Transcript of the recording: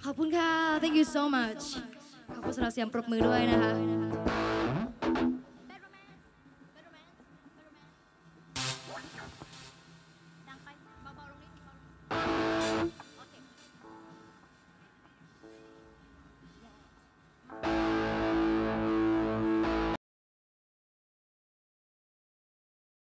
ขอบคุณค่ะ thank you so much ขอบคุณสำหรับเสียงปรบมือด้วยนะคะ